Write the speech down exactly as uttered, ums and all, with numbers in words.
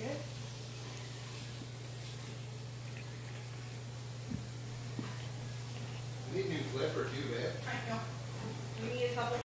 good. We need a new flipper too, Beth. I know. We need a couple